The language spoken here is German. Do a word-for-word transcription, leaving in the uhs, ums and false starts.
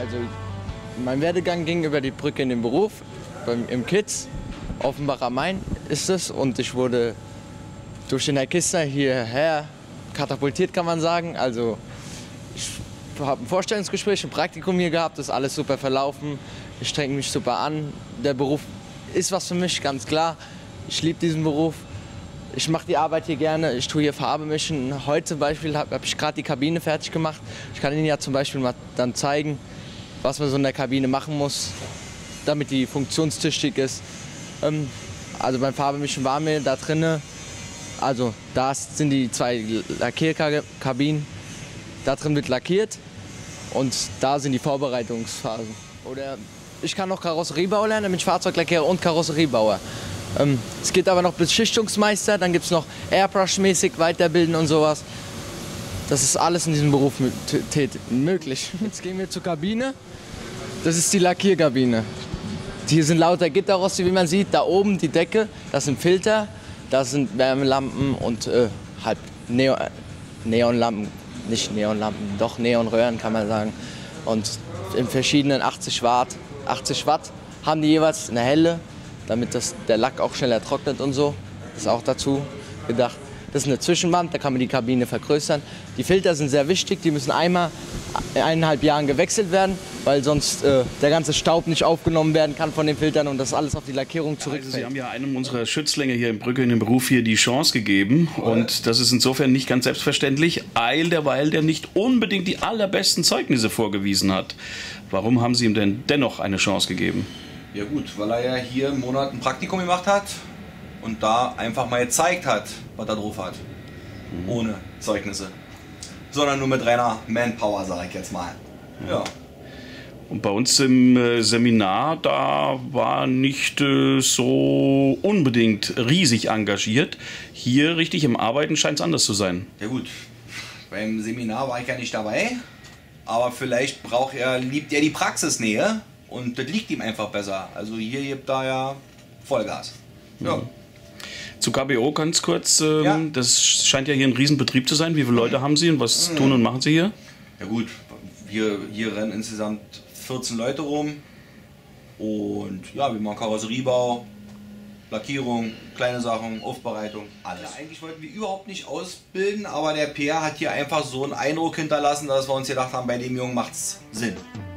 Also mein Werdegang ging über die Brücke in den Beruf, beim, im Kids, Offenbach am Main ist es. Und ich wurde durch den Herr Kistner hierher katapultiert, kann man sagen. Also ich habe ein Vorstellungsgespräch, ein Praktikum hier gehabt, das ist alles super verlaufen. Ich strenge mich super an. Der Beruf ist was für mich, ganz klar. Ich liebe diesen Beruf. Ich mache die Arbeit hier gerne, ich tue hier Farbe mischen. Heute zum Beispiel habe hab ich gerade die Kabine fertig gemacht. Ich kann Ihnen ja zum Beispiel mal dann zeigen, was man so in der Kabine machen muss, damit die funktionstüchtig ist. Ähm, also beim Farbemischen waren wir da drinnen. Also da sind die zwei Lackierkabinen. Da drin wird lackiert und da sind die Vorbereitungsphasen. Oder ich kann noch Karosseriebau lernen, dann bin ich Fahrzeuglackierer und Karosseriebauer. Ähm, es geht aber noch bis Schichtungsmeister, dann gibt es noch Airbrush-mäßig weiterbilden und sowas. Das ist alles in diesem Beruf möglich. Jetzt gehen wir zur Kabine. Das ist die Lackierkabine. Hier sind lauter Gitterroste, wie man sieht. Da oben die Decke, das sind Filter, das sind Wärmelampen und äh, halt Neo Neonlampen, nicht Neonlampen, doch Neonröhren kann man sagen. Und in verschiedenen achtzig Watt, achtzig Watt haben die jeweils eine helle, damit das, der Lack auch schneller trocknet und so. Das ist auch dazu gedacht. Das ist eine Zwischenwand, da kann man die Kabine vergrößern. Die Filter sind sehr wichtig, die müssen einmal in eineinhalb Jahren gewechselt werden, weil sonst äh, der ganze Staub nicht aufgenommen werden kann von den Filtern und das alles auf die Lackierung zurückfällt. Also Sie haben ja einem unserer Schützlinge hier in Brücke in dem Beruf hier die Chance gegeben und das ist insofern nicht ganz selbstverständlich, weil derweil der nicht unbedingt die allerbesten Zeugnisse vorgewiesen hat. Warum haben Sie ihm denn dennoch eine Chance gegeben? Ja gut, weil er ja hier einen Monat ein Praktikum gemacht hat und da einfach mal gezeigt hat, was er drauf hat. Mhm. Ohne Zeugnisse. Sondern nur mit reiner Manpower, sage ich jetzt mal. Ja. Und bei uns im äh, Seminar, da war nicht äh, so unbedingt riesig engagiert. Hier richtig im Arbeiten scheint es anders zu sein. Ja gut, beim Seminar war ich ja nicht dabei. Aber vielleicht braucht er, liebt er die Praxisnähe. Und das liegt ihm einfach besser. Also hier gibt er ja Vollgas. Ja. Mhm. Zu K B O ganz kurz. Ähm, ja. Das scheint ja hier ein Riesenbetrieb zu sein. Wie viele Leute haben Sie und was mhm. tun und machen Sie hier? Ja gut, hier, hier rennen insgesamt vierzehn Leute rum. Und ja, wir machen Karosseriebau, Lackierung, kleine Sachen, Aufbereitung, alles. Ja, eigentlich wollten wir überhaupt nicht ausbilden, aber der P R hat hier einfach so einen Eindruck hinterlassen, dass wir uns gedacht haben, bei dem Jungen macht es Sinn.